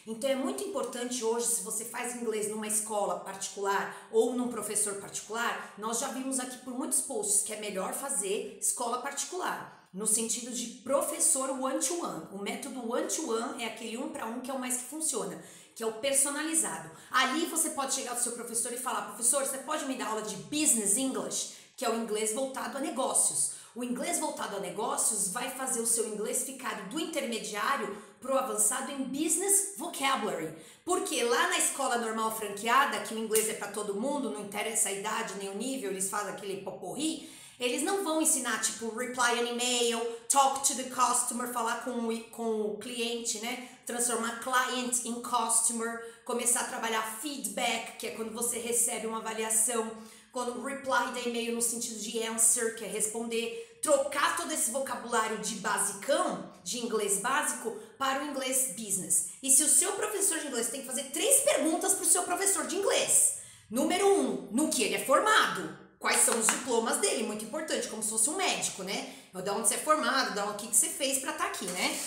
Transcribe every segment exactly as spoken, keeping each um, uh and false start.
Então é muito importante hoje, se você faz inglês numa escola particular ou num professor particular, nós já vimos aqui por muitos posts que é melhor fazer escola particular, no sentido de professor one-to-one. O método one-to-one é aquele um para um que é o mais que funciona, que é o personalizado. Ali você pode chegar ao seu professor e falar: professor, você pode me dar aula de Business English, que é o inglês voltado a negócios. O inglês voltado a negócios vai fazer o seu inglês ficar do intermediário para o avançado em Business Vocabulary. Porque lá na escola normal franqueada, que o inglês é para todo mundo, não interessa a idade nem o nível, eles fazem aquele poporri, eles não vão ensinar, tipo, reply an email, talk to the customer, falar com o, com o cliente, né? Transformar client in customer, começar a trabalhar feedback, que é quando você recebe uma avaliação, quando reply da e-mail no sentido de answer, que é responder, trocar todo esse vocabulário de basicão, de inglês básico, para o inglês business. E se o seu professor de inglês tem que fazer três perguntas para o seu professor de inglês. Número um, no que ele é formado. Quais são os diplomas dele, muito importante, como se fosse um médico, né? Da onde você é formado, da onde que você fez pra estar aqui, né?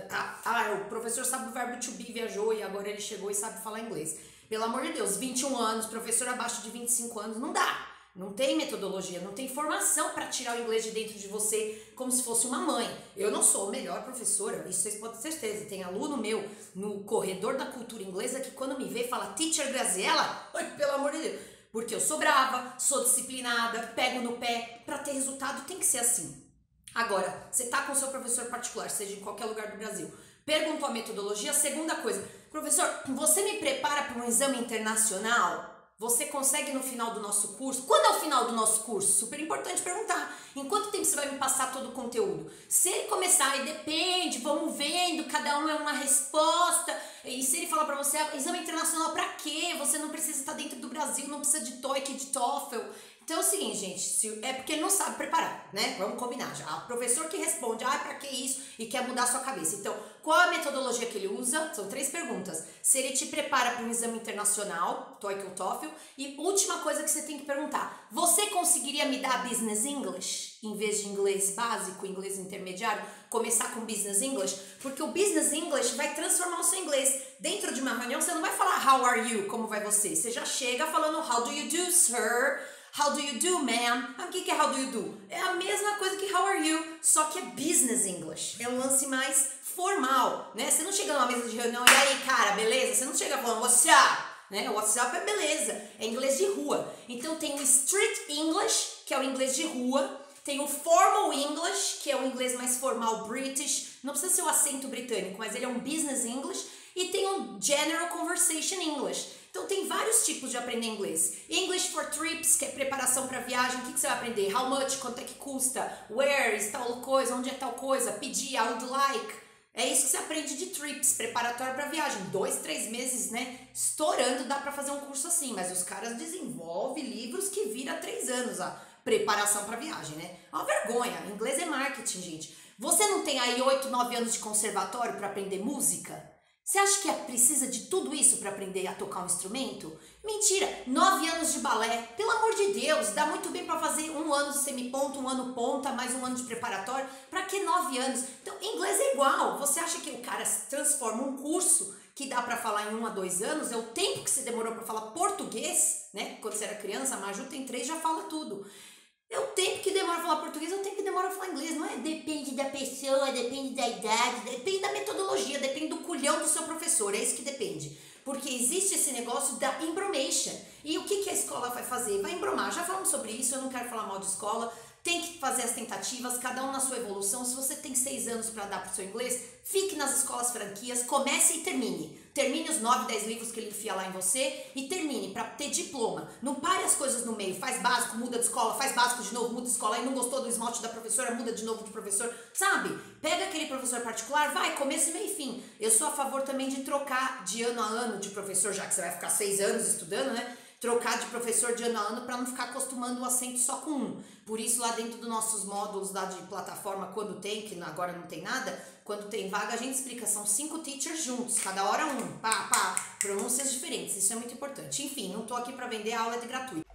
Ah, o professor sabe o verbo to be, viajou e agora ele chegou e sabe falar inglês. Pelo amor de Deus, vinte e um anos, professor abaixo de vinte e cinco anos, não dá. Não tem metodologia, não tem formação para tirar o inglês de dentro de você como se fosse uma mãe. Eu não sou a melhor professora, isso vocês podem ter certeza. Tem aluno meu no corredor da cultura inglesa que quando me vê fala: Teacher Graziella, ai, pelo amor de Deus. Porque eu sou brava, sou disciplinada, pego no pé. Para ter resultado tem que ser assim. Agora, você tá com o seu professor particular, seja em qualquer lugar do Brasil, perguntou a metodologia. Segunda coisa: professor, você me prepara para um exame internacional? Você consegue no final do nosso curso? Quando é o final do nosso curso? Super importante perguntar. Em quanto tempo você vai me passar todo o conteúdo? Se ele começar, e depende, vamos vendo, cada um é uma resposta. E se ele falar pra você: ah, exame internacional pra quê? Você não precisa estar dentro do Brasil, não precisa de TOEIC, de TOEFL. Então é o seguinte, gente, se, é porque ele não sabe preparar, né? Vamos combinar já. O professor que responde: ah, pra que isso? E quer mudar a sua cabeça. Então, qual a metodologia que ele usa? São três perguntas. Se ele te prepara para um exame internacional, TOEIC ou TOEFL. E última coisa que você tem que perguntar: você conseguiria me dar Business English? Em vez de inglês básico, inglês intermediário, começar com Business English? Porque o Business English vai transformar o seu inglês. Dentro de uma reunião, você não vai falar How are you? Como vai você? Você já chega falando How do you do, sir? How do you do, ma'am? O que é how do you do? É a mesma coisa que how are you, só que é Business English. É um lance mais formal, né? Você não chega numa mesa de reunião e aí, cara, beleza? Você não chega falando what's up, né? WhatsApp é beleza, é inglês de rua. Então tem o Street English, que é o inglês de rua. Tem o Formal English, que é o inglês mais formal British. Não precisa ser o acento britânico, mas ele é um Business English. E tem o General Conversation English. Então tem vários tipos de aprender inglês. English for Trips, que é preparação para viagem. O que, que você vai aprender? How much, quanto é que custa? Where is tal coisa? Onde é tal coisa? Pedir, I would like. É isso que você aprende de trips, preparatório para viagem. Dois, três meses, né? Estourando, dá para fazer um curso assim. Mas os caras desenvolvem livros que vira três anos a preparação para viagem, né? É uma vergonha. Inglês é marketing, gente. Você não tem aí oito, nove anos de conservatório para aprender música? Você acha que precisa de tudo isso para aprender a tocar um instrumento? Mentira! Nove anos de balé, pelo amor de Deus, dá muito bem para fazer um ano de semiponta, um ano ponta, mais um ano de preparatório. Para que nove anos? Então, inglês é igual. Você acha que o cara transforma um curso que dá para falar em um a dois anos? É o tempo que você demorou para falar português, né? Quando você era criança, a Maju tem três, já fala tudo. É o tempo que demora a falar português, é o tempo que demora a falar inglês. Não é depende da pessoa, depende da idade, depende da metodologia, depende do culhão do seu professor. É isso que depende. Porque existe esse negócio da embromation. E o que, que a escola vai fazer? Vai embromar. Já falamos sobre isso, eu não quero falar mal de escola. Tem que fazer as tentativas, cada um na sua evolução. Se você tem seis anos para dar para o seu inglês, fique nas escolas franquias, comece e termine. Termine os nove, dez livros que ele enfia lá em você e termine para ter diploma. Não pare as coisas no meio, faz básico, muda de escola, faz básico de novo, muda de escola, aí não gostou do esmalte da professora, muda de novo de professor, sabe? Pega aquele professor particular, vai, começo, meio e fim. Eu sou a favor também de trocar de ano a ano de professor, já que você vai ficar seis anos estudando, né? Trocar de professor de ano a ano para não ficar acostumando o acento só com um. Por isso, lá dentro dos nossos módulos lá de plataforma, quando tem, que agora não tem nada, quando tem vaga, a gente explica, são cinco teachers juntos, cada hora um, pá, pá, pronúncias diferentes, isso é muito importante. Enfim, não tô aqui para vender, a aula é de gratuito.